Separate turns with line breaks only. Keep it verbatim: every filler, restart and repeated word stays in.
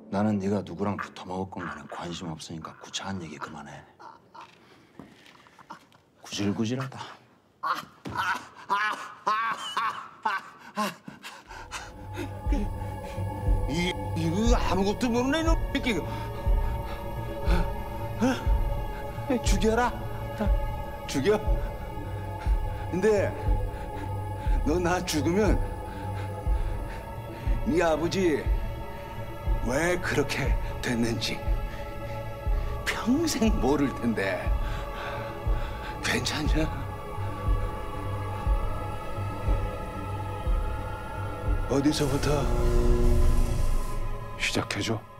나는 네가 누구랑 붙어 먹을 건 간에 관심 없으니까 구차한 얘기 그만해. 구질구질하다.
이 이거 아무것도 모르는 이놈 새끼. 죽여라. 죽여. 근데 너 나 죽으면 네 아버지 왜 그렇게 됐는지 평생 모를 텐데 괜찮냐? 어디서부터 시작해줘?